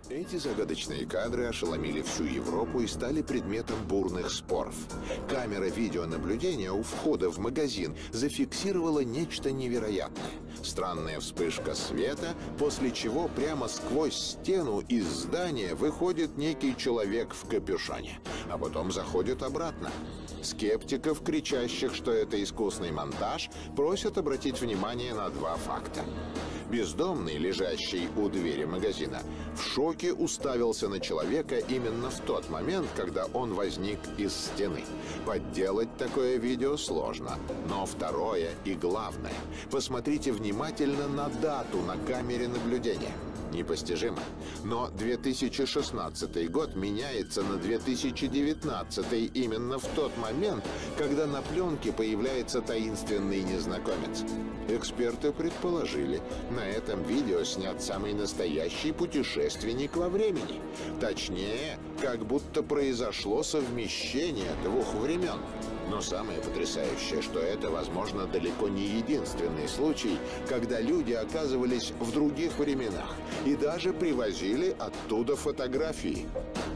Эти загадочные кадры ошеломили всю Европу и стали предметом бурных споров. Камера видеонаблюдения у входа в магазин зафиксировала нечто невероятное. Странная вспышка света, после чего прямо сквозь стену из здания выходит некий человек в капюшоне, а потом заходит обратно. Скептиков, кричащих, что это искусный монтаж, просят обратить внимание на два факта. Бездомный, лежащий у двери магазина, в шоке уставился на человека именно в тот момент, когда он возник из стены. Подделать такое видео сложно. Но второе и главное. Посмотрите внимательно на дату на камере наблюдения. Непостижимо. Но 2016 год меняется на 2019 именно в тот момент, когда на пленке появляется таинственный незнакомец. Эксперты предположили, на этом видео снят самый настоящий путешественник во времени. Точнее, как будто произошло совмещение двух времен. Но самое потрясающее, что это, возможно, далеко не единственный случай, когда люди оказывались в других временах и даже привозили оттуда фотографии.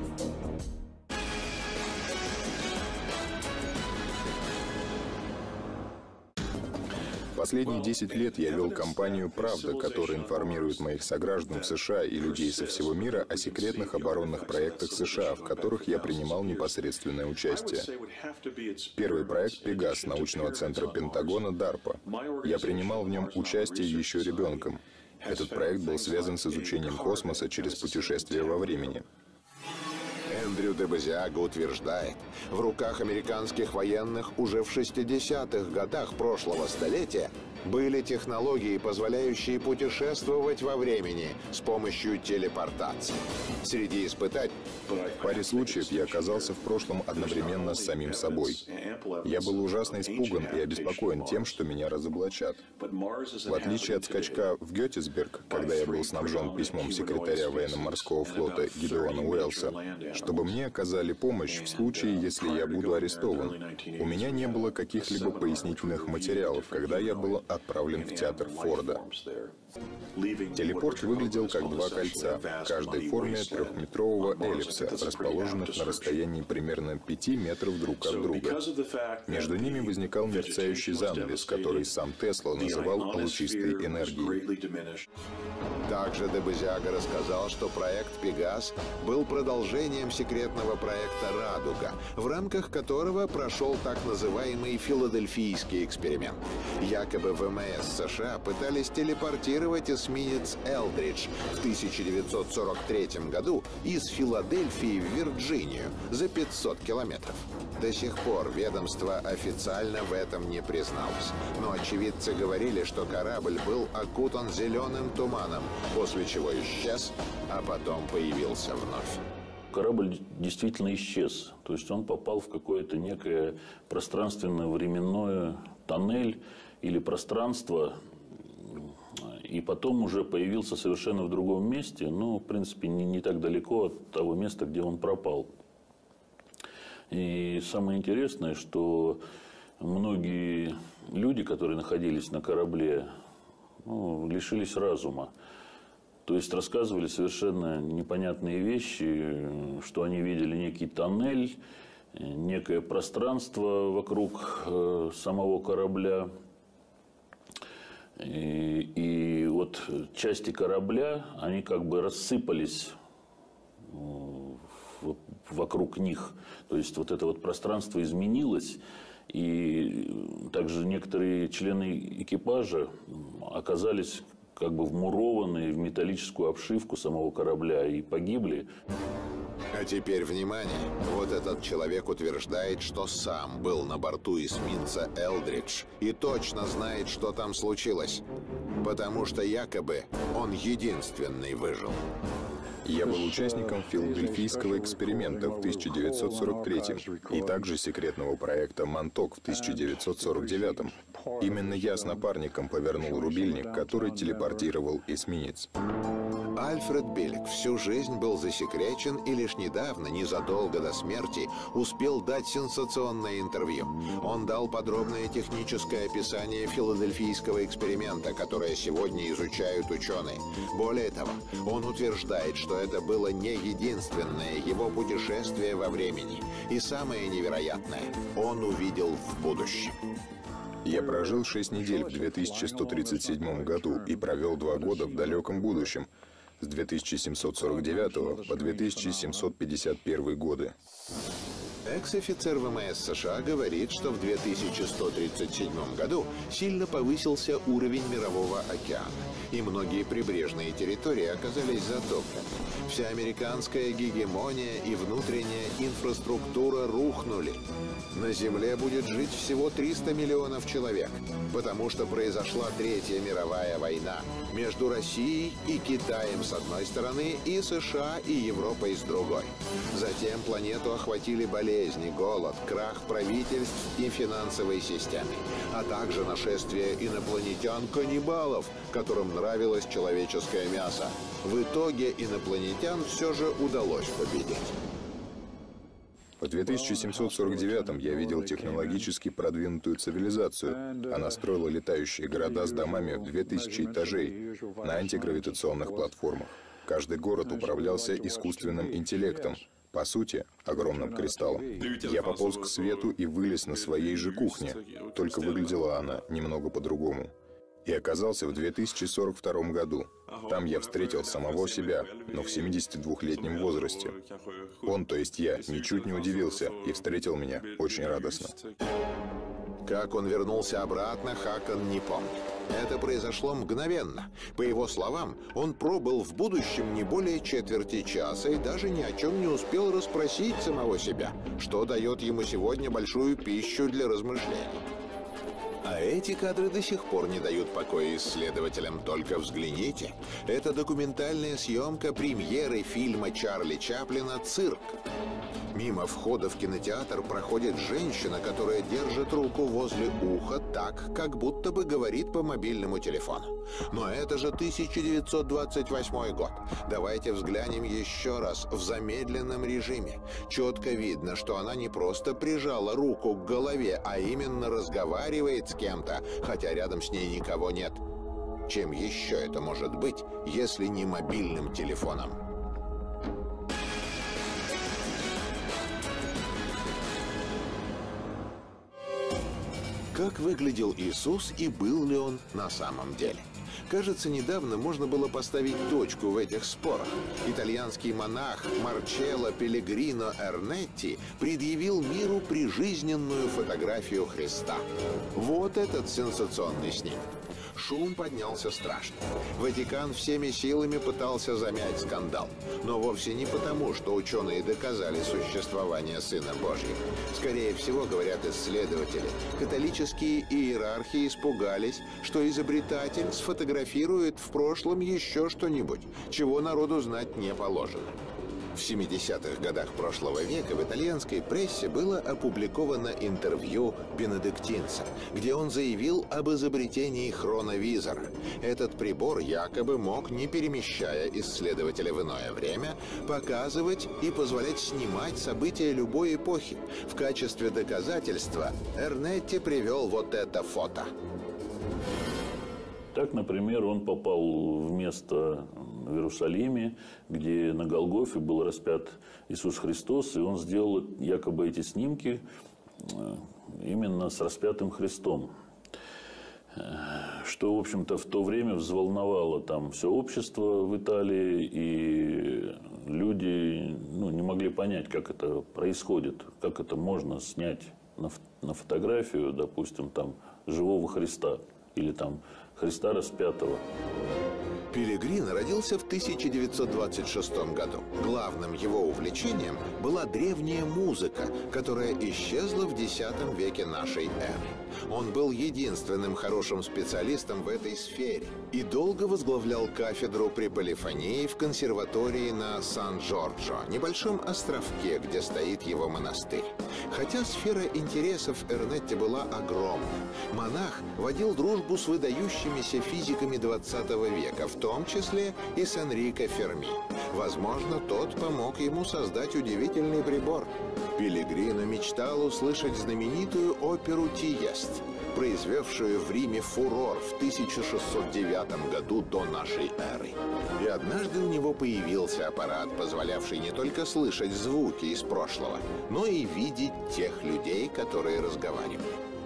Последние 10 лет я вел компанию «Правда», которая информирует моих сограждан в США и людей со всего мира о секретных оборонных проектах США, в которых я принимал непосредственное участие. Первый проект «Пегас» научного центра Пентагона DARPA. Я принимал в нем участие еще ребенком. Этот проект был связан с изучением космоса через путешествие во времени. Эндрю де Базиаго утверждает, в руках американских военных уже в 60-х годах прошлого столетия были технологии, позволяющие путешествовать во времени с помощью телепортации. Среди испытаний... В паре случаев я оказался в прошлом одновременно с самим собой. Я был ужасно испуган и обеспокоен тем, что меня разоблачат. В отличие от скачка в Геттисберг, когда я был снабжен письмом секретаря военно-морского флота Гидеона Уэллса, чтобы мне оказали помощь в случае, если я буду арестован, у меня не было каких-либо пояснительных материалов, когда я был отправлен в театр Форда. Телепорт выглядел как два кольца, в каждой форме трехметрового эллипса, расположенных на расстоянии примерно 5 метров друг от друга. Между ними возникал мерцающий занавес, который сам Тесла называл лучистой энергией. Также де Базиаго рассказал, что проект «Пегас» был продолжением секретного проекта «Радуга», в рамках которого прошел так называемый филадельфийский эксперимент. Якобы ВМС США пытались телепортировать эсминец «Элдридж» в 1943 году из Филадельфии в Вирджинию за 500 километров. До сих пор ведомство официально в этом не призналось. Но очевидцы говорили, что корабль был окутан зеленым туманом, после чего исчез, а потом появился вновь. Корабль действительно исчез. То есть он попал в какое-то некое пространственно-временное тоннель или пространство, и потом уже появился совершенно в другом месте, но, в принципе, не так далеко от того места, где он пропал. И самое интересное, что многие люди, которые находились на корабле, лишились разума. То есть рассказывали совершенно непонятные вещи, что они видели некий тоннель, некое пространство вокруг самого корабля. И вот части корабля, они как бы рассыпались вокруг них. То есть вот это вот пространство изменилось. И также некоторые члены экипажа оказались как бы вмурованные в металлическую обшивку самого корабля и погибли. А теперь внимание. Вот этот человек утверждает, что сам был на борту эсминца «Элдридж» и точно знает, что там случилось. Потому что якобы он единственный выжил. Я был участником филадельфийского эксперимента в 1943 и также секретного проекта «Монток» в 1949. Именно я с напарником повернул рубильник, который телепортировал эсминец. Альфред Билек всю жизнь был засекречен и лишь недавно, незадолго до смерти, успел дать сенсационное интервью. Он дал подробное техническое описание филадельфийского эксперимента, которое сегодня изучают ученые. Более того, он утверждает, что это было не единственное его путешествие во времени. И самое невероятное, он увидел в будущем. Я прожил 6 недель в 2137 году и провел 2 года в далеком будущем, с 2749 по 2751 годы. Экс-офицер ВМС США говорит, что в 2137 году сильно повысился уровень Мирового океана, и многие прибрежные территории оказались затоплены. Вся американская гегемония и внутренняя инфраструктура рухнули. На Земле будет жить всего 300 миллионов человек, потому что произошла Третья мировая война между Россией и Китаем с одной стороны и США и Европой с другой. Затем планету охватили болезни, голод, крах правительств и финансовой системы, а также нашествие инопланетян-каннибалов, которым нравилось человеческое мясо. В итоге инопланетян все же удалось победить. В 2749 я видел технологически продвинутую цивилизацию. Она строила летающие города с домами в 2000 этажей на антигравитационных платформах. Каждый город управлялся искусственным интеллектом, по сути, огромным кристаллом. Я пополз к свету и вылез на своей же кухне, только выглядела она немного по-другому. И оказался в 2042 году. Там я встретил самого себя, но в 72-летнем возрасте. Он, то есть я, ничуть не удивился и встретил меня очень радостно. Как он вернулся обратно, Хакон не помнит. Это произошло мгновенно. По его словам, он пробыл в будущем не более четверти часа и даже ни о чем не успел расспросить самого себя, что дает ему сегодня большую пищу для размышлений. А эти кадры до сих пор не дают покоя исследователям. Только взгляните. Это документальная съемка премьеры фильма Чарли Чаплина «Цирк». Мимо входа в кинотеатр проходит женщина, которая держит руку возле уха так, как будто бы говорит по мобильному телефону. Но это же 1928 год. Давайте взглянем еще раз в замедленном режиме. Четко видно, что она не просто прижала руку к голове, а именно разговаривает с кем-то, хотя рядом с ней никого нет. Чем еще это может быть, если не мобильным телефоном? Как выглядел Иисус и был ли он на самом деле? Кажется, недавно можно было поставить точку в этих спорах. Итальянский монах Марчелло Пеллегрино Эрнетти предъявил миру прижизненную фотографию Христа. Вот этот сенсационный снимок. Шум поднялся страшный. Ватикан всеми силами пытался замять скандал. Но вовсе не потому, что ученые доказали существование Сына Божьего. Скорее всего, говорят исследователи, католические иерархи испугались, что изобретатель сфотографирует в прошлом еще что-нибудь, чего народу знать не положено. В 70-х годах прошлого века в итальянской прессе было опубликовано интервью бенедиктинца, где он заявил об изобретении хроновизора. Этот прибор якобы мог, не перемещая исследователя в иное время, показывать и позволять снимать события любой эпохи. В качестве доказательства Эрнетти привел вот это фото. Так, например, он попал в место в Иерусалиме, где на Голгофе был распят Иисус Христос, и он сделал якобы эти снимки именно с распятым Христом. Что, в общем-то, в то время взволновало там все общество в Италии, и люди не могли понять, как это происходит, как это можно снять на фотографию, допустим, там, живого Христа или там Христа распятого. Пеллегрино родился в 1926 году. Главным его увлечением была древняя музыка, которая исчезла в X веке нашей эры. Он был единственным хорошим специалистом в этой сфере и долго возглавлял кафедру при полифонии в консерватории на Сан-Джорджо, небольшом островке, где стоит его монастырь. Хотя сфера интересов Эрнетти была огромна. Монах водил дружбу с выдающимися физиками XX века, в том числе и с Энрико Ферми. Возможно, тот помог ему создать удивительный прибор. Пеллегрино мечтал услышать знаменитую оперу «Тиест», произвевшую в Риме фурор в 1609 году до нашей эры. И однажды у него появился аппарат, позволявший не только слышать звуки из прошлого, но и видеть тех людей, которые разговаривали.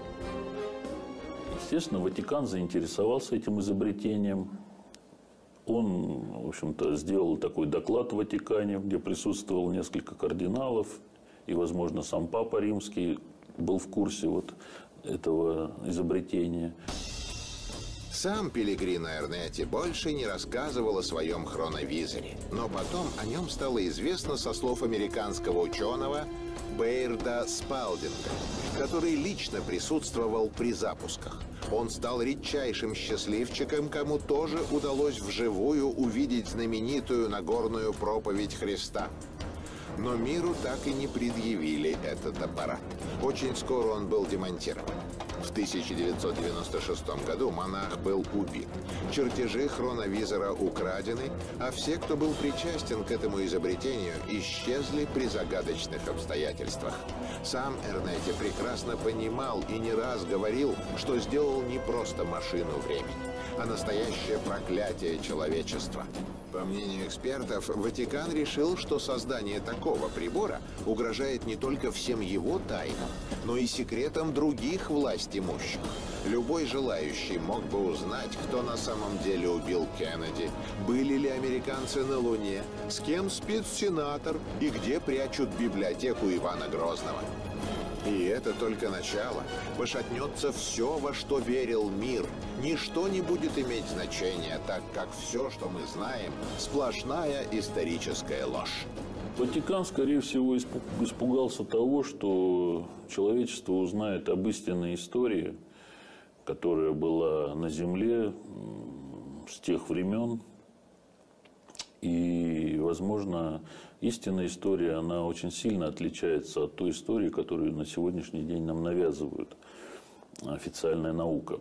Естественно, Ватикан заинтересовался этим изобретением. Он, в общем-то, сделал такой доклад в Ватикане, где присутствовало несколько кардиналов, и, возможно, сам Папа Римский был в курсе вот этого изобретения. Сам Пеллегрино Эрнетти больше не рассказывал о своем хроновизоре, но потом о нем стало известно со слов американского ученого Бейрда Спалдинга, который лично присутствовал при запусках. Он стал редчайшим счастливчиком, кому тоже удалось вживую увидеть знаменитую Нагорную проповедь Христа. Но миру так и не предъявили этот аппарат. Очень скоро он был демонтирован. В 1996 году монах был убит. Чертежи хроновизора украдены, а все, кто был причастен к этому изобретению, исчезли при загадочных обстоятельствах. Сам Эрнетти прекрасно понимал и не раз говорил, что сделал не просто машину времени, а настоящее проклятие человечества. По мнению экспертов, Ватикан решил, что создание такого прибора угрожает не только всем его тайнам, но и секретам других властимущих. Любой желающий мог бы узнать, кто на самом деле убил Кеннеди, были ли американцы на Луне, с кем спит сенатор и где прячут библиотеку Ивана Грозного. И это только начало. Пошатнется все, во что верил мир. Ничто не будет иметь значения, так как все, что мы знаем, сплошная историческая ложь. Ватикан, скорее всего, испугался того, что человечество узнает об истинной истории, которая была на Земле с тех времен. И, возможно, истинная история, она очень сильно отличается от той истории, которую на сегодняшний день нам навязывают официальная наука.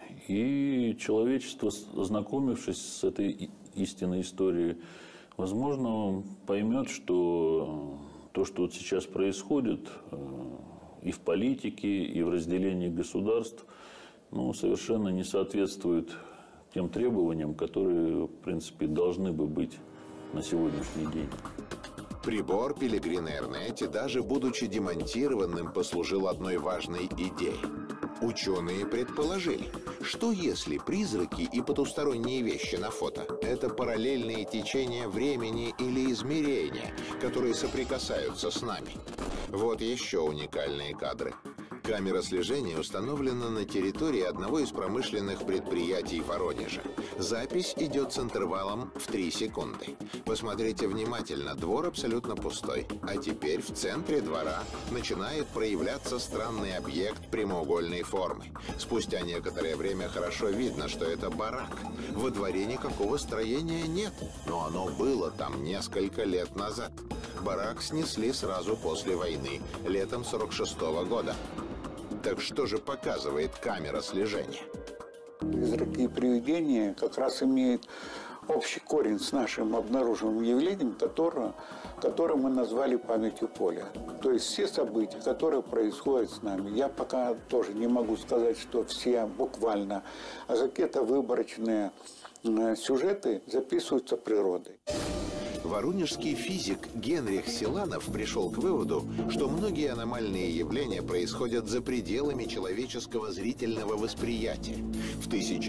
И человечество, ознакомившись с этой истинной историей, возможно, поймет, что то, что вот сейчас происходит и в политике, и в разделении государств, совершенно не соответствует тем требованиям, которые, в принципе, должны бы быть на сегодняшний день. Прибор Пеллегрино Эрнетти, даже будучи демонтированным, послужил одной важной идее. Ученые предположили, что если призраки и потусторонние вещи на фото – это параллельные течения времени или измерения, которые соприкасаются с нами. Вот еще уникальные кадры. Камера слежения установлена на территории одного из промышленных предприятий Воронежа. Запись идет с интервалом в 3 секунды. Посмотрите внимательно, двор абсолютно пустой. А теперь в центре двора начинает проявляться странный объект прямоугольной формы. Спустя некоторое время хорошо видно, что это барак. Во дворе никакого строения нет, но оно было там несколько лет назад. Барак снесли сразу после войны, летом 1946 года. Так что же показывает камера слежения? Призраки и привидения как раз имеют общий корень с нашим обнаруженным явлением, которое мы назвали памятью поля. То есть все события, которые происходят с нами. Я пока тоже не могу сказать, что все буквально, а какие-то выборочные сюжеты записываются природой. Воронежский физик Генрих Силанов пришел к выводу, что многие аномальные явления происходят за пределами человеческого зрительного восприятия. В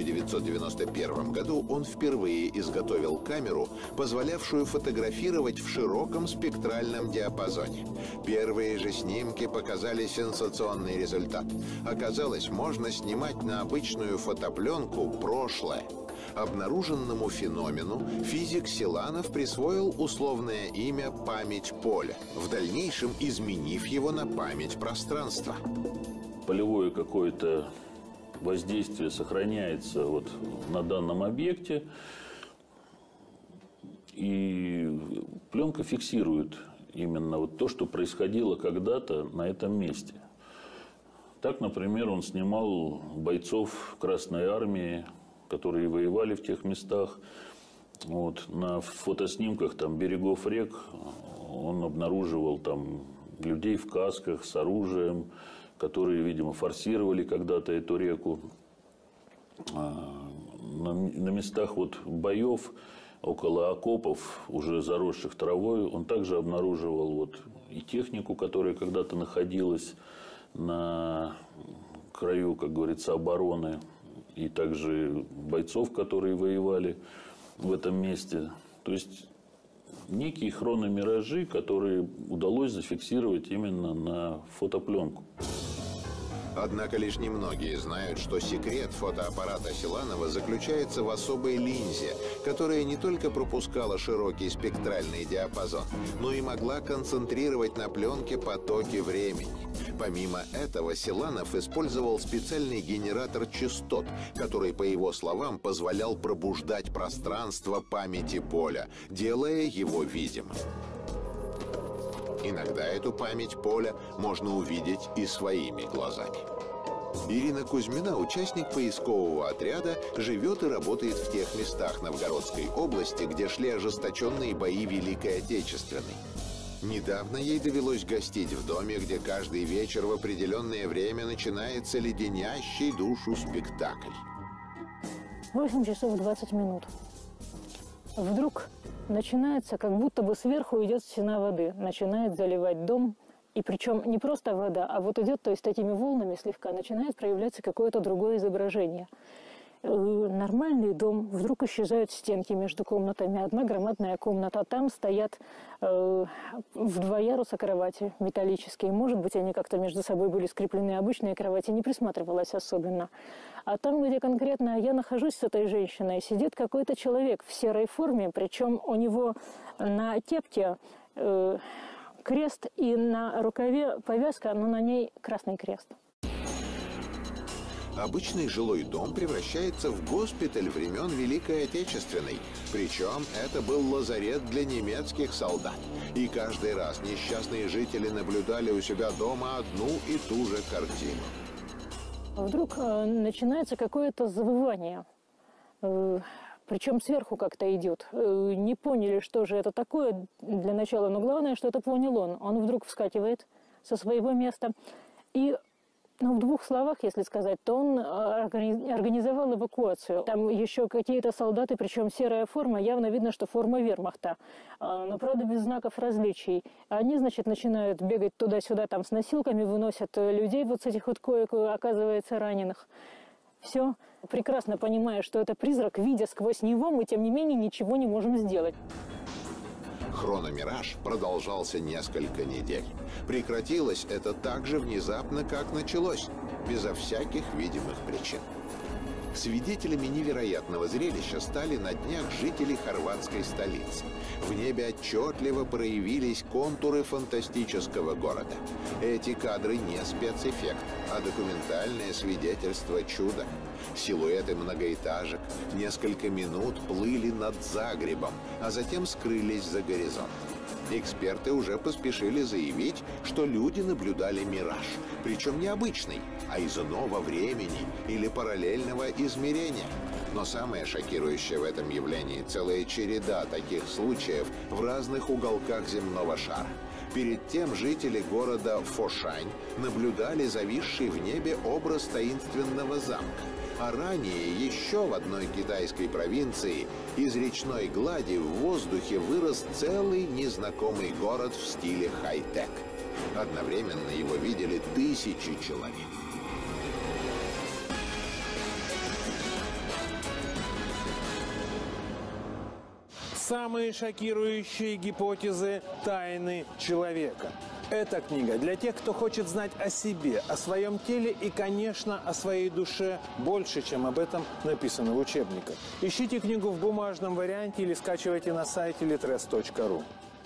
1991 году он впервые изготовил камеру, позволявшую фотографировать в широком спектральном диапазоне. Первые же снимки показали сенсационный результат. Оказалось, можно снимать на обычную фотопленку прошлое. Обнаруженному феномену физик Силанов присвоил условное имя «память поля», в дальнейшем изменив его на память пространства. Полевое какое-то воздействие сохраняется вот на данном объекте, и пленка фиксирует именно вот то, что происходило когда-то на этом месте. Так, например, он снимал бойцов Красной Армии, которые воевали в тех местах. Вот, на фотоснимках там берегов рек он обнаруживал там людей в касках с оружием, которые, видимо, форсировали когда-то эту реку. На местах вот боев около окопов, уже заросших травой, он также обнаруживал вот и технику, которая когда-то находилась на краю, как говорится, обороны, и также бойцов, которые воевали в этом месте. То есть некие хрономиражи, которые удалось зафиксировать именно на фотопленку. Однако лишь немногие знают, что секрет фотоаппарата Силанова заключается в особой линзе, которая не только пропускала широкий спектральный диапазон, но и могла концентрировать на пленке потоки времени. Помимо этого, Силанов использовал специальный генератор частот, который, по его словам, позволял пробуждать пространство памяти поля, делая его видимым. Иногда эту память поля можно увидеть и своими глазами. Ирина Кузьмина, участник поискового отряда, живет и работает в тех местах Новгородской области, где шли ожесточенные бои Великой Отечественной. Недавно ей довелось гостить в доме, где каждый вечер в определенное время начинается леденящий душу спектакль. 8 часов 20 минут. Вдруг начинается, как будто бы сверху идет стена воды, начинает заливать дом. И причем не просто вода, а вот идет, то есть такими волнами слегка, начинает проявляться какое-то другое изображение. Нормальный дом, вдруг исчезают стенки между комнатами, одна громадная комната, там стоят в 2 яруса кровати металлические. Может быть, они как-то между собой были скреплены, обычные кровати, не присматривалась особенно. А там, где конкретно я нахожусь с этой женщиной, сидит какой-то человек в серой форме, причем у него на кепке крест и на рукаве повязка, но на ней красный крест. Обычный жилой дом превращается в госпиталь времен Великой Отечественной. Причем это был лазарет для немецких солдат. И каждый раз несчастные жители наблюдали у себя дома одну и ту же картину. Вдруг начинается какое-то завывание. Причем сверху как-то идет. Не поняли, что же это такое для начала, но главное, что это понял он. Он вдруг вскакивает со своего места и... Ну, в 2 словах, если сказать, то он организовал эвакуацию. Там еще какие-то солдаты, причем серая форма, явно видно, что форма вермахта. Но, правда, без знаков различий. Они, значит, начинают бегать туда-сюда, там с носилками выносят людей вот с этих вот коек, оказывается, раненых. Все, прекрасно понимая, что это призрак, видя сквозь него, мы, тем не менее, ничего не можем сделать. Хрономираж продолжался несколько недель. Прекратилось это так же внезапно, как началось, безо всяких видимых причин. Свидетелями невероятного зрелища стали на днях жители хорватской столицы. В небе отчетливо проявились контуры фантастического города. Эти кадры не спецэффект, а документальное свидетельство чуда. Силуэты многоэтажек несколько минут плыли над Загребом, а затем скрылись за горизонт. Эксперты уже поспешили заявить, что люди наблюдали мираж, причем не обычный, а из иного времени или параллельного измерения. Но самое шокирующее в этом явлении – целая череда таких случаев в разных уголках земного шара. Перед тем жители города Фошань наблюдали зависший в небе образ таинственного замка. А ранее еще в одной китайской провинции из речной глади в воздухе вырос целый незнакомый город в стиле хай-тек. Одновременно его видели тысячи человек. Самые шокирующие гипотезы тайны человека. Эта книга для тех, кто хочет знать о себе, о своем теле и, конечно, о своей душе больше, чем об этом написано в учебниках. Ищите книгу в бумажном варианте или скачивайте на сайте litres.ru.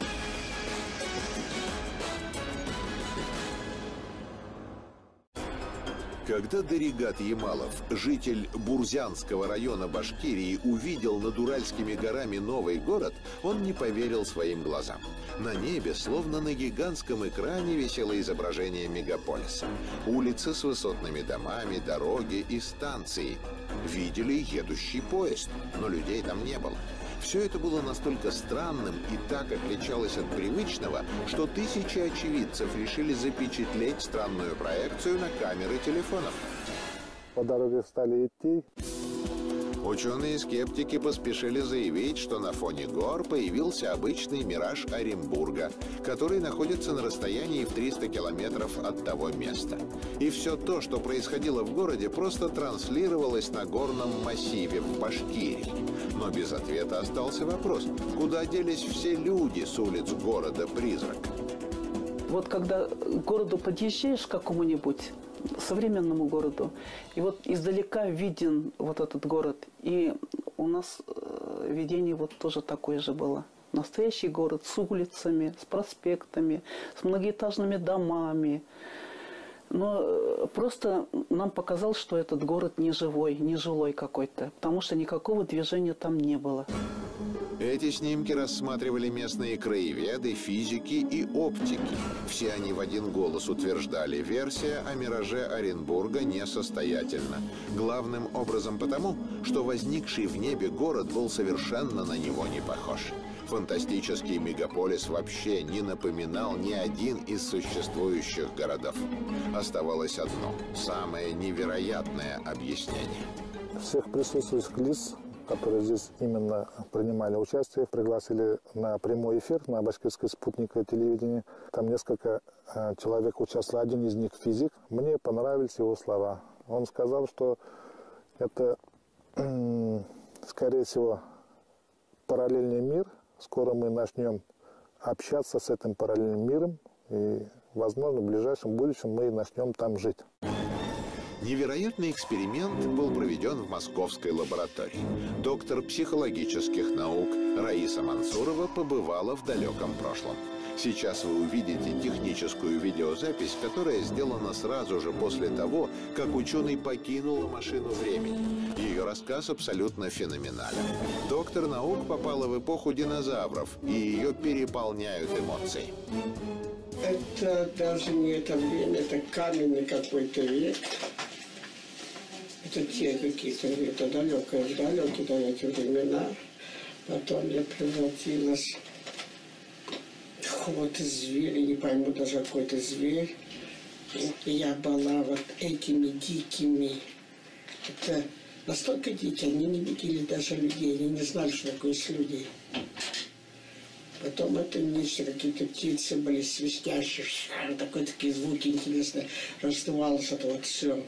Когда Даригат Ямалов, житель Бурзянского района Башкирии, увидел над Уральскими горами новый город, он не поверил своим глазам. На небе, словно на гигантском экране, висело изображение мегаполиса. Улицы с высотными домами, дороги и станции. Видели едущий поезд, но людей там не было. Все это было настолько странным и так отличалось от привычного, что тысячи очевидцев решили запечатлеть странную проекцию на камеры телефонов. По дороге стали идти. Ученые-скептики поспешили заявить, что на фоне гор появился обычный мираж Оренбурга, который находится на расстоянии в 300 километров от того места. И все то, что происходило в городе, просто транслировалось на горном массиве в Башкирии. Но без ответа остался вопрос, куда делись все люди с улиц города-призрак? Вот когда к городу подъезжаешь, к какому-нибудь современному городу, и вот издалека виден вот этот город. И у нас видение вот тоже такое же было. Настоящий город с улицами, с проспектами, с многоэтажными домами. Но просто нам показалось, что этот город не живой, не жилой какой-то, потому что никакого движения там не было. Эти снимки рассматривали местные краеведы, физики и оптики. Все они в один голос утверждали, версия о мираже Оренбурга несостоятельна. Главным образом потому, что возникший в небе город был совершенно на него не похож. Фантастический мегаполис вообще не напоминал ни один из существующих городов. Оставалось одно, самое невероятное объяснение. Всех присутствующих лиц, которые здесь именно принимали участие, пригласили на прямой эфир на башкирское спутниковое телевидение. Там несколько человек участвовали, один из них физик. Мне понравились его слова. Он сказал, что это, скорее всего, параллельный мир. Скоро мы начнем общаться с этим параллельным миром, и, возможно, в ближайшем будущем мы начнем там жить. Невероятный эксперимент был проведен в московской лаборатории. Доктор психологических наук Раиса Мансурова побывала в далеком прошлом. Сейчас вы увидите техническую видеозапись, которая сделана сразу же после того, как ученый покинула машину времени. Ее рассказ абсолютно феноменален. Доктор наук попала в эпоху динозавров, и ее переполняют эмоции. Это даже не это время, это каменный какой-то век. Это те какие-то, это далекие времена. Потом я превратилась в какого-то зверя, не пойму даже какой-то зверь. И я была вот этими дикими. Это настолько дикие, они не видели даже людей, они не знали, что такое есть люди. Потом это нечто, какие-то птицы были свистящие, такие звуки интересные, раздувалось это вот все.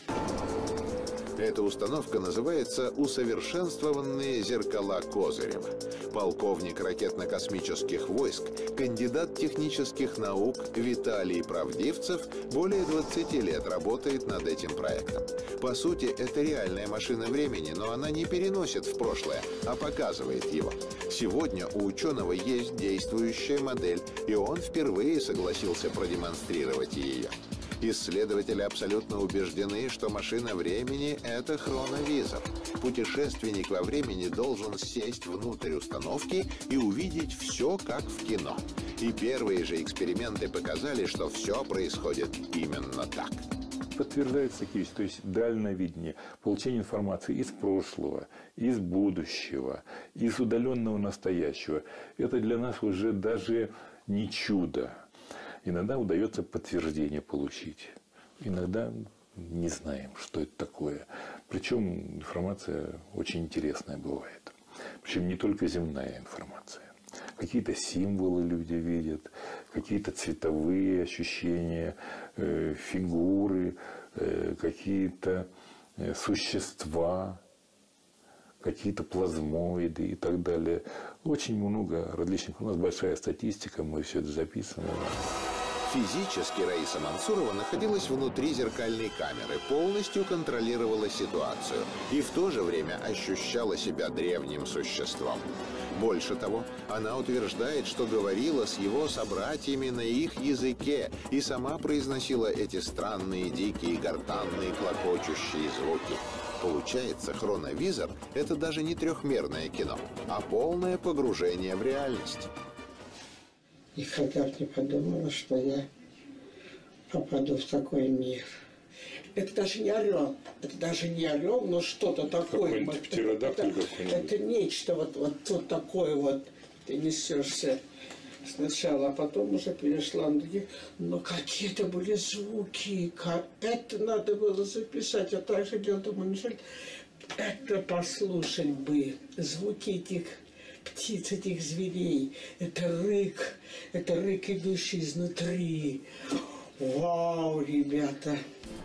Эта установка называется «Усовершенствованные зеркала Козырева». Полковник ракетно-космических войск, кандидат технических наук Виталий Правдивцев более 20 лет работает над этим проектом. По сути, это реальная машина времени, но она не переносит в прошлое, а показывает его. Сегодня у ученого есть действующая модель, и он впервые согласился продемонстрировать ее. Исследователи абсолютно убеждены, что машина времени – это хроновизор. Путешественник во времени должен сесть внутрь установки и увидеть все, как в кино. И первые же эксперименты показали, что все происходит именно так. Подтверждается такие вещи, то есть дальновидение, получение информации из прошлого, из будущего, из удаленного настоящего. Это для нас уже даже не чудо. Иногда удается подтверждение получить. Иногда не знаем, что это такое. Причем информация очень интересная бывает. Причем не только земная информация. Какие-то символы люди видят, какие-то цветовые ощущения, фигуры, какие-то существа, какие-то плазмоиды и так далее. Очень много различных. У нас большая статистика, мы все это записываем. Физически Раиса Мансурова находилась внутри зеркальной камеры, полностью контролировала ситуацию и в то же время ощущала себя древним существом. Больше того, она утверждает, что говорила с его собратьями на их языке и сама произносила эти странные, дикие, гортанные, клокочущие звуки. Получается, хроновизор – это даже не трехмерное кино, а полное погружение в реальность. Никогда бы не подумала, что я попаду в такой мир. Это даже не орел. Это даже не орел, но что-то такое. Какой-нибудь птеродактиль какой-нибудь. Это нечто вот такое вот. Ты несешься сначала, а потом уже перешла на другие. Но какие-то были звуки. Это надо было записать. Я также делал, думаю, неужели это послушать бы. Звуки этих птиц, этих зверей. Это рык, идущий изнутри. Вау, ребята!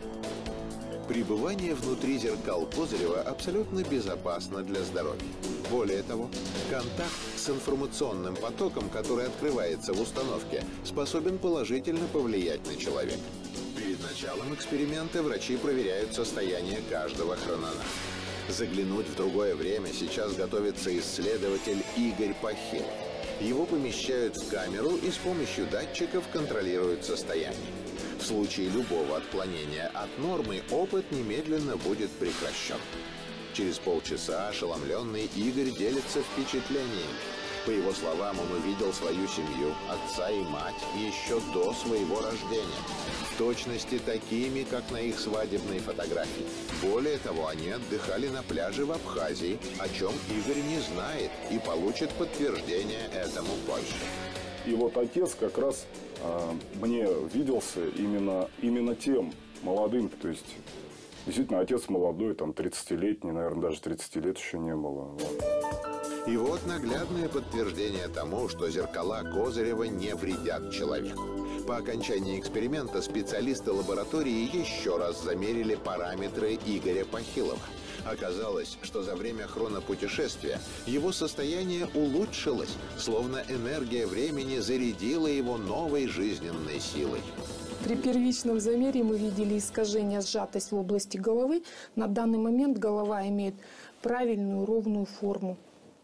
Пребывание внутри зеркал Козырева абсолютно безопасно для здоровья. Более того, контакт с информационным потоком, который открывается в установке, способен положительно повлиять на человека. Перед началом эксперимента врачи проверяют состояние каждого хрононавта. Заглянуть в другое время сейчас готовится исследователь Игорь Пахилов. Его помещают в камеру и с помощью датчиков контролируют состояние. В случае любого отклонения от нормы опыт немедленно будет прекращен. Через полчаса ошеломленный Игорь делится впечатлениями. По его словам, он увидел свою семью, отца и мать, еще до своего рождения. В точности такими, как на их свадебной фотографии. Более того, они отдыхали на пляже в Абхазии, о чем Игорь не знает и получит подтверждение этому позже. И вот отец как раз мне виделся именно тем молодым, то есть действительно отец молодой, там 30-летний, наверное, даже 30 лет еще не было. Вот. И вот наглядное подтверждение тому, что зеркала Козырева не вредят человеку. По окончании эксперимента специалисты лаборатории еще раз замерили параметры Игоря Пахилова. Оказалось, что за время хронопутешествия его состояние улучшилось, словно энергия времени зарядила его новой жизненной силой. При первичном замере мы видели искажение, сжатость в области головы. На данный момент голова имеет правильную ровную форму.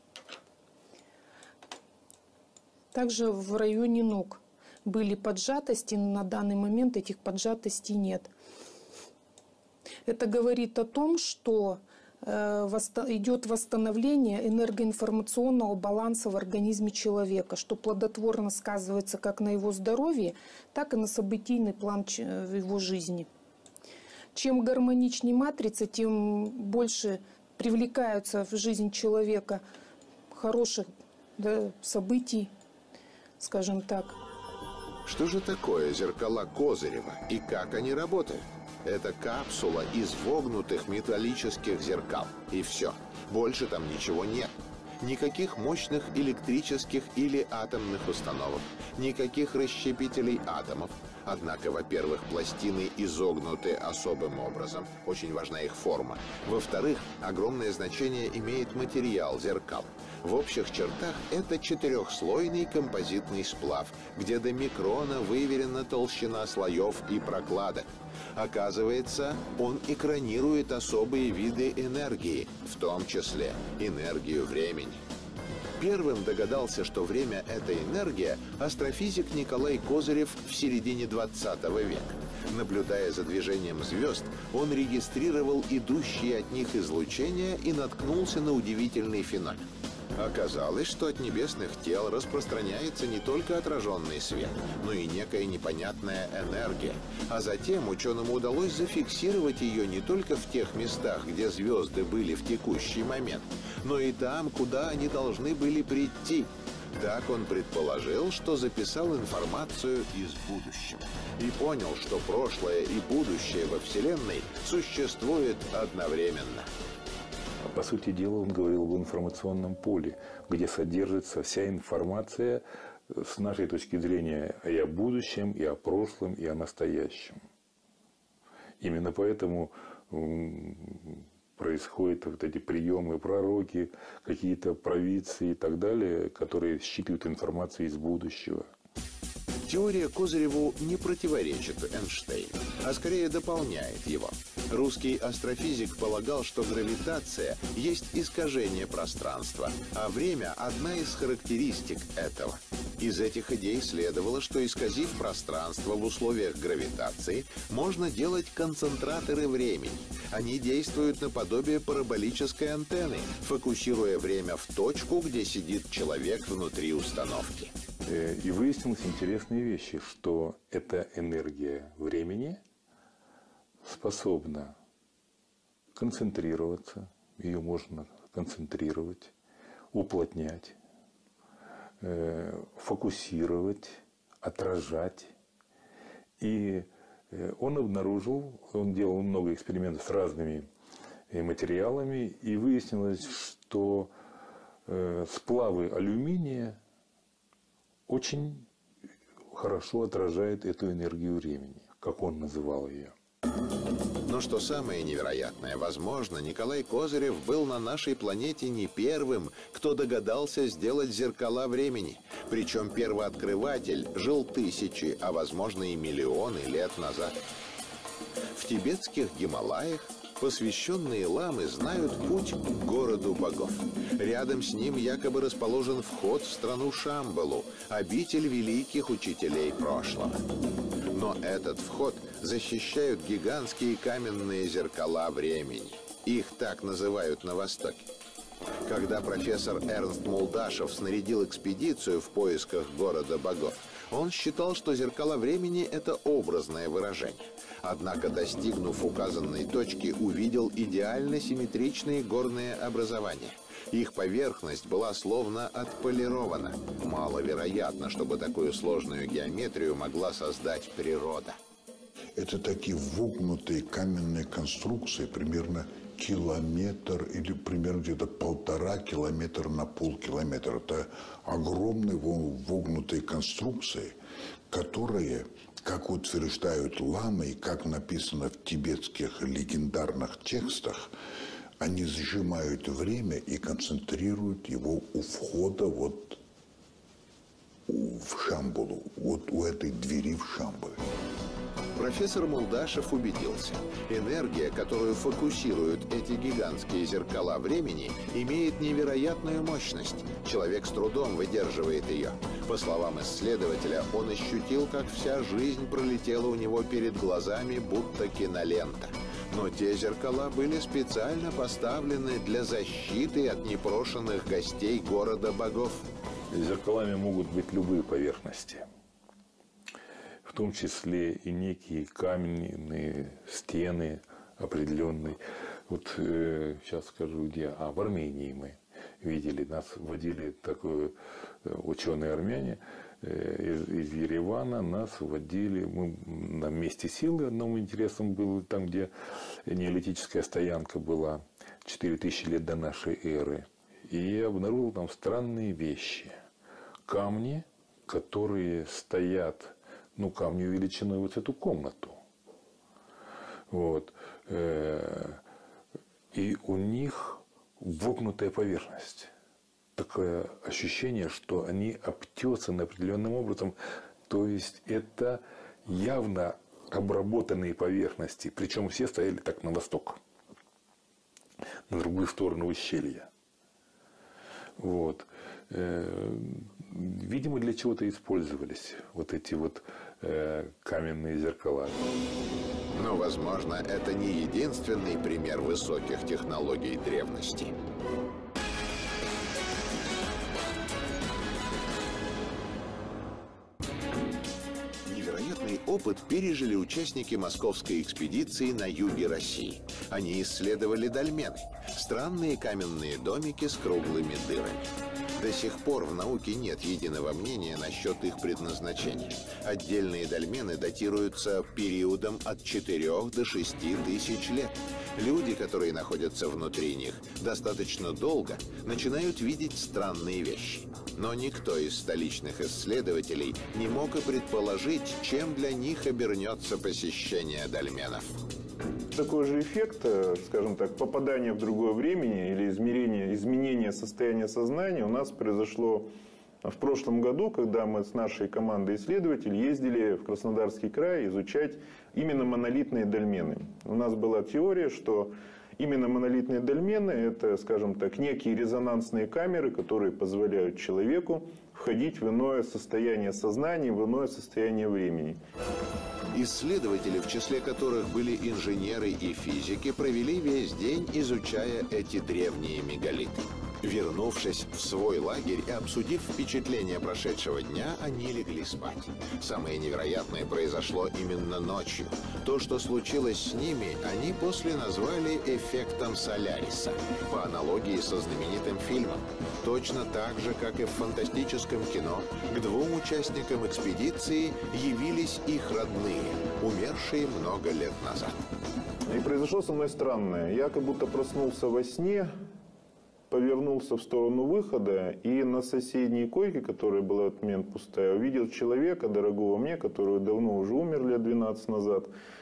Также в районе ног были поджатости, но на данный момент этих поджатостей нет. Это говорит о том, что идет восстановление энергоинформационного баланса в организме человека, что плодотворно сказывается как на его здоровье, так и на событийный план в его жизни. Чем гармоничнее матрица, тем больше привлекаются в жизнь человека хороших событий, скажем так. Что же такое зеркала Козырева и как они работают? Это капсула из вогнутых металлических зеркал. И все. Больше там ничего нет. Никаких мощных электрических или атомных установок. Никаких расщепителей атомов. Однако, во-первых, пластины изогнуты особым образом. Очень важна их форма. Во-вторых, огромное значение имеет материал зеркал. В общих чертах это четырехслойный композитный сплав, где до микрона выверена толщина слоев и прокладок. Оказывается, он экранирует особые виды энергии, в том числе энергию времени. Первым догадался, что время – это энергия, астрофизик Николай Козырев в середине 20 века. Наблюдая за движением звезд, он регистрировал идущие от них излучения и наткнулся на удивительный феномен. Оказалось, что от небесных тел распространяется не только отраженный свет, но и некая непонятная энергия. А затем ученым удалось зафиксировать ее не только в тех местах, где звезды были в текущий момент, но и там, куда они должны были прийти. Так он предположил, что записал информацию из будущего. И понял, что прошлое и будущее во Вселенной существуют одновременно. По сути дела, он говорил об информационном поле, где содержится вся информация с нашей точки зрения и о будущем, и о прошлом, и о настоящем. Именно поэтому происходят вот эти приемы, пророки, какие-то провидцы и так далее, которые считывают информацию из будущего. Теория Козыреву не противоречит Эйнштейну, а скорее дополняет его. Русский астрофизик полагал, что гравитация есть искажение пространства, а время – одна из характеристик этого. Из этих идей следовало, что, исказив пространство в условиях гравитации, можно делать концентраторы времени. Они действуют наподобие параболической антенны, фокусируя время в точку, где сидит человек внутри установки. И выяснилось интересные вещи, что эта энергия времени способна концентрироваться, ее можно концентрировать, уплотнять, фокусировать, отражать. И он обнаружил, он делал много экспериментов с разными материалами, и выяснилось, что сплавы алюминия очень хорошо отражают эту энергию времени, как он называл ее. Но что самое невероятное, возможно, Николай Козырев был на нашей планете не первым, кто догадался сделать зеркала времени. Причем первооткрыватель жил тысячи, а возможно и миллионы лет назад. В тибетских Гималаях посвященные ламы знают путь к городу богов. Рядом с ним якобы расположен вход в страну Шамбалу, обитель великих учителей прошлого. Но этот вход защищают гигантские каменные зеркала времени. Их так называют на Востоке. Когда профессор Эрнст Молдашев снарядил экспедицию в поисках города богов, он считал, что зеркала времени – это образное выражение. Однако, достигнув указанной точки, увидел идеально симметричные горные образования. Их поверхность была словно отполирована. Маловероятно, чтобы такую сложную геометрию могла создать природа. Это такие вогнутые каменные конструкции, примерно километр или примерно где-то 1,5 километра на полкилометра. Это огромные вогнутые конструкции, которые, как утверждают ламы и как написано в тибетских легендарных текстах, они сжимают время и концентрируют его у входа вот в Шамбалу, вот у этой двери в Шамбале. Профессор Молдашев убедился, энергия, которую фокусируют эти гигантские зеркала времени, имеет невероятную мощность. Человек с трудом выдерживает ее. По словам исследователя, он ощутил, как вся жизнь пролетела у него перед глазами, будто кинолента. Но те зеркала были специально поставлены для защиты от непрошенных гостей города богов. Зеркалами могут быть любые поверхности. В том числе и некие каменные стены определенные. Вот сейчас скажу где. В Армении мы видели, нас водили такой ученые армяне из Еревана, нас водили, мы на месте силы одному интересному было, там где неолитическая стоянка была 4000 лет до нашей эры. И я обнаружил там странные вещи. Камни, которые стоят, камни величиной вот эту комнату. Вот. И у них вогнутая поверхность. Такое ощущение, что они обтесаны определенным образом. То есть это явно обработанные поверхности. Причем все стояли так на восток, на другую сторону ущелья. Вот. Видимо, для чего-то использовались вот эти вот каменные зеркала. Но, возможно, это не единственный пример высоких технологий древности. Невероятный опыт пережили участники московской экспедиции на юге России. Они исследовали дольмены – странные каменные домики с круглыми дырами. До сих пор в науке нет единого мнения насчет их предназначения. Отдельные дольмены датируются периодом от 4 до 6 тысяч лет. Люди, которые находятся внутри них достаточно долго, начинают видеть странные вещи. Но никто из столичных исследователей не мог и предположить, чем для них обернется посещение дольменов. Такой же эффект, скажем так, попадания в другое время или изменение состояния сознания у нас произошло в прошлом году, когда мы с нашей командой исследователей ездили в Краснодарский край изучать именно монолитные дольмены. У нас была теория, что именно монолитные дольмены – это, скажем так, некие резонансные камеры, которые позволяют человеку входить в иное состояние сознания, в иное состояние времени. Исследователи, в числе которых были инженеры и физики, провели весь день, изучая эти древние мегалиты. Вернувшись в свой лагерь и обсудив впечатления прошедшего дня, они легли спать. Самое невероятное произошло именно ночью. То, что случилось с ними, они после назвали эффектом Соляриса, по аналогии со знаменитым фильмом. Точно так же, как и в фантастическом кино, к двум участникам экспедиции явились их родные, умершие много лет назад. И произошло со мной странное. Я как будто проснулся во сне, повернулся в сторону выхода, и на соседней койке, которая была в этот момент пустая, увидел человека, дорогого мне, который давно уже умер лет 12 назад.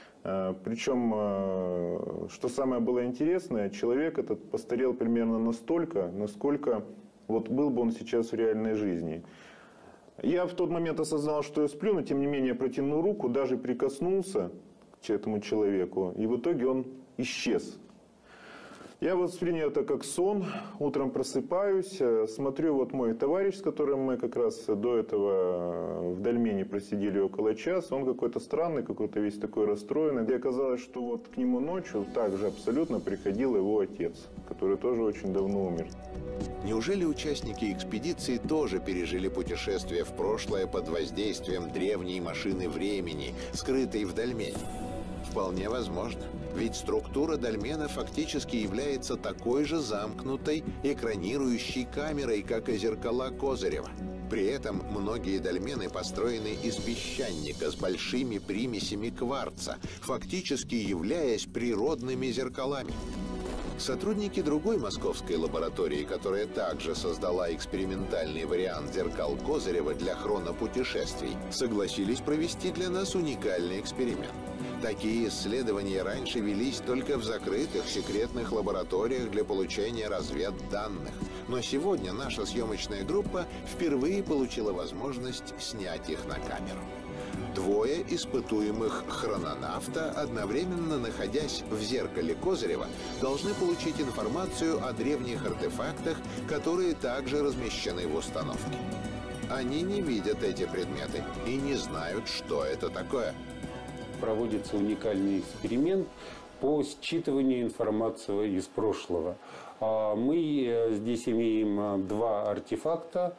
Причем, что самое было интересное, человек этот постарел примерно настолько, насколько вот был бы он сейчас в реальной жизни. Я в тот момент осознал, что я сплю, но тем не менее протянул руку, даже прикоснулся к этому человеку, и в итоге он исчез. Я воспринял это как сон, утром просыпаюсь, смотрю, вот мой товарищ, с которым мы как раз до этого в Дальмене просидели около часа, он какой-то странный, какой-то весь такой расстроенный. И оказалось, что вот к нему ночью также абсолютно приходил его отец, который тоже очень давно умер. Неужели участники экспедиции тоже пережили путешествие в прошлое под воздействием древней машины времени, скрытой в Дальмене? Вполне возможно. Ведь структура дольмена фактически является такой же замкнутой, экранирующей камерой, как и зеркала Козырева. При этом многие дольмены построены из песчаника с большими примесями кварца, фактически являясь природными зеркалами. Сотрудники другой московской лаборатории, которая также создала экспериментальный вариант зеркал Козырева для хронопутешествий, согласились провести для нас уникальный эксперимент. Такие исследования раньше велись только в закрытых секретных лабораториях для получения разведданных. Но сегодня наша съемочная группа впервые получила возможность снять их на камеру. Двое испытуемых хрононавта, одновременно находясь в зеркале Козырева, должны получить информацию о древних артефактах, которые также размещены в установке. Они не видят эти предметы и не знают, что это такое. Проводится уникальный эксперимент по считыванию информации из прошлого. Мы здесь имеем два артефакта,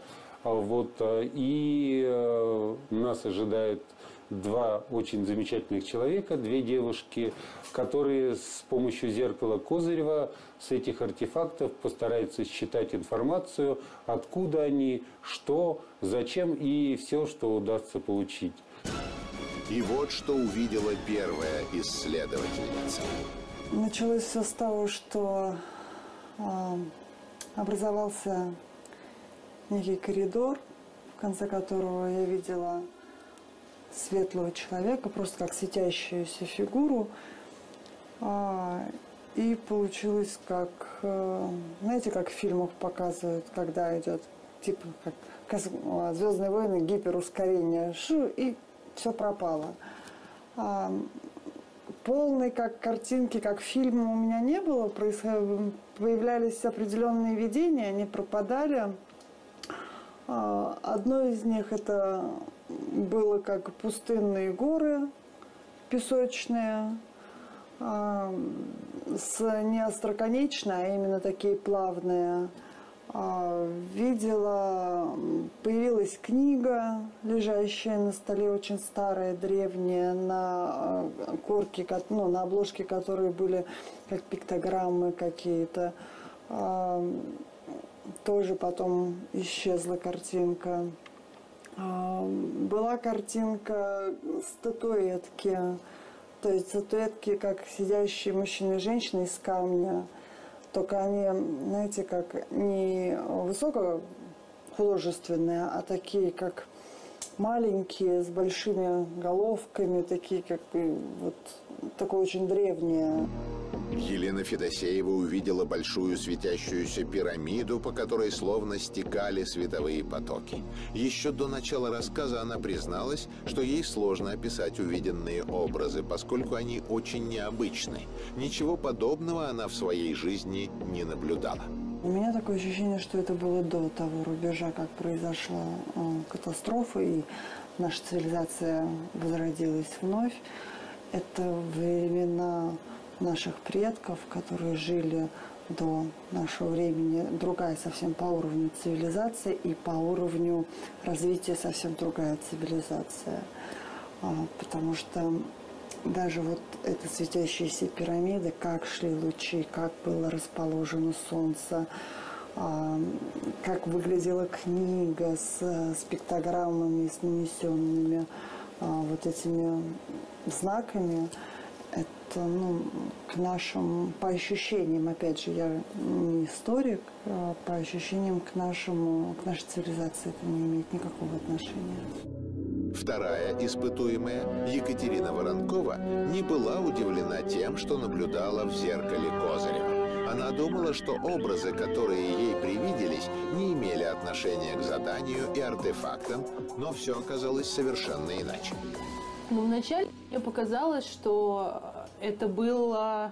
и нас ожидает два очень замечательных человека, две девушки, которые с помощью зеркала Козырева с этих артефактов постараются считать информацию, откуда они, что, зачем и все, что удастся получить. И вот что увидела первая исследовательница. Началось все с того, что образовался некий коридор, в конце которого я видела светлого человека, просто как светящуюся фигуру. И получилось как, знаете, как в фильмах показывают, когда идет, типа, как «Звездные войны», гиперускорение, и все пропало. Полной как картинки, как фильма у меня не было. Появлялись определенные видения, они пропадали. Одно из них это было как пустынные горы песочные, не остроконечные, а именно такие плавные. Видела, появилась книга, лежащая на столе, очень старая, древняя, на корке, на обложке которой были как пиктограммы какие-то. Тоже потом исчезла картинка. Была картинка статуэтки, то есть статуэтки, как сидящие мужчины и женщины из камня. Только они, знаете, как не высокохудожественные, а такие, как маленькие, с большими головками, такие, как бы, вот, такое очень древнее. Елена Федосеева увидела большую светящуюся пирамиду, по которой словно стекали световые потоки. Еще до начала рассказа она призналась, что ей сложно описать увиденные образы, поскольку они очень необычны. Ничего подобного она в своей жизни не наблюдала. У меня такое ощущение, что это было до того рубежа, как произошла катастрофа, и наша цивилизация возродилась вновь. Это времена наших предков, которые жили до нашего времени другая совсем по уровню цивилизации и по уровню развития совсем другая цивилизация. Потому что даже вот эта светящаяся пирамида, как шли лучи, как было расположено солнце, как выглядела книга с пиктограммами, с нанесенными вот этими знаками, это, к нашим, по ощущениям, опять же, я не историк, по ощущениям к нашей цивилизации это не имеет никакого отношения. Вторая испытуемая, Екатерина Воронкова, не была удивлена тем, что наблюдала в зеркале Козырева. Она думала, что образы, которые ей привиделись, не имели отношения к заданию и артефактам, но все оказалось совершенно иначе. Но вначале мне показалось, что это было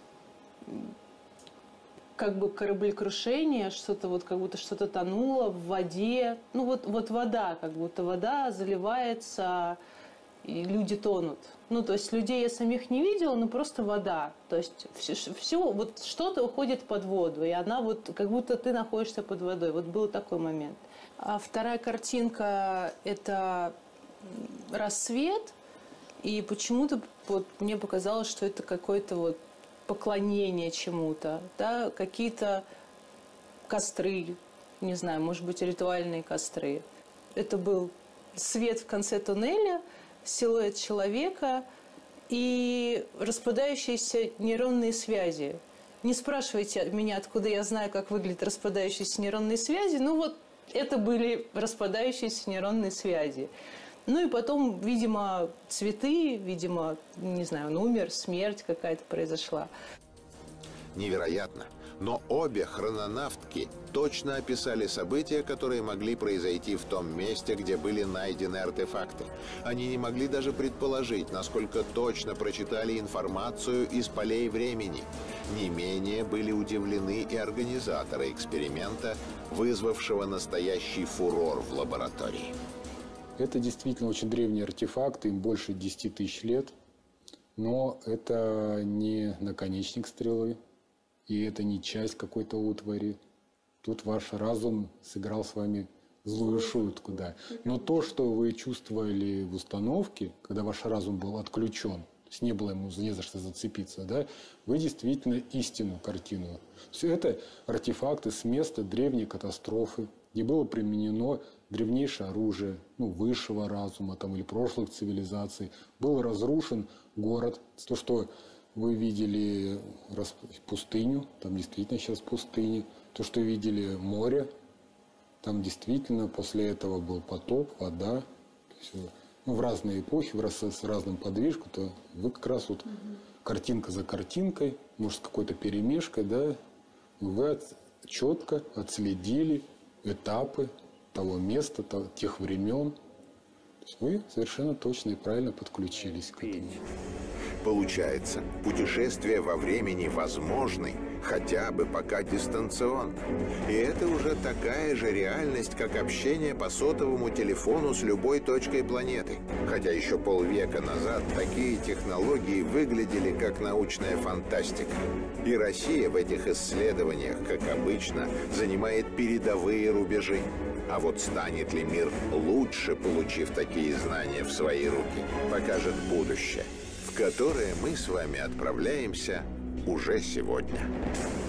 как бы кораблекрушение, что-то вот как будто что-то тонуло в воде. Ну вот вода, как будто вода заливается, и люди тонут. Ну, то есть людей я самих не видела, но просто вода. То есть все вот что-то уходит под воду, и она вот как будто ты находишься под водой. Вот был такой момент. А вторая картинка – это рассвет, и почему-то вот мне показалось, что это какой-то вот поклонение чему-то, да, какие-то костры, не знаю, может быть, ритуальные костры. Это был свет в конце туннеля, силуэт человека и распадающиеся нейронные связи. Не спрашивайте меня, откуда я знаю, как выглядят распадающиеся нейронные связи. Ну вот, это были распадающиеся нейронные связи. Ну и потом, видимо, цветы, видимо, не знаю, он умер, смерть какая-то произошла. Невероятно. Но обе хрононавтки точно описали события, которые могли произойти в том месте, где были найдены артефакты. Они не могли даже предположить, насколько точно прочитали информацию из полей времени. Не менее были удивлены и организаторы эксперимента, вызвавшего настоящий фурор в лаборатории. Это действительно очень древний артефакт, им больше 10 тысяч лет, но это не наконечник стрелы, и это не часть какой-то утвари. Тут ваш разум сыграл с вами злую шутку, да. Но то, что вы чувствовали в установке, когда ваш разум был отключен, то есть не было ему не за что зацепиться, да, вы действительно истинную картину. Все это артефакты с места древней катастрофы, где было применено древнейшее оружие, высшего разума там, или прошлых цивилизаций. Был разрушен город. То, что вы видели пустыню, там действительно сейчас пустыня. То, что видели море, там действительно после этого был потоп, вода. То есть, в разные эпохи, с разным подвижкой, то вы как раз вот картинка за картинкой, может, с какой-то перемешкой, да, вы четко отследили этапы того места, тех времен. То есть вы совершенно точно и правильно подключились к этому. Получается, путешествие во времени возможны, хотя бы пока дистанционно. И это уже такая же реальность, как общение по сотовому телефону с любой точкой планеты. Хотя еще полвека назад такие технологии выглядели как научная фантастика. И Россия в этих исследованиях, как обычно, занимает передовые рубежи. А вот станет ли мир лучше, получив такие знания в свои руки, покажет будущее, в которое мы с вами отправляемся уже сегодня.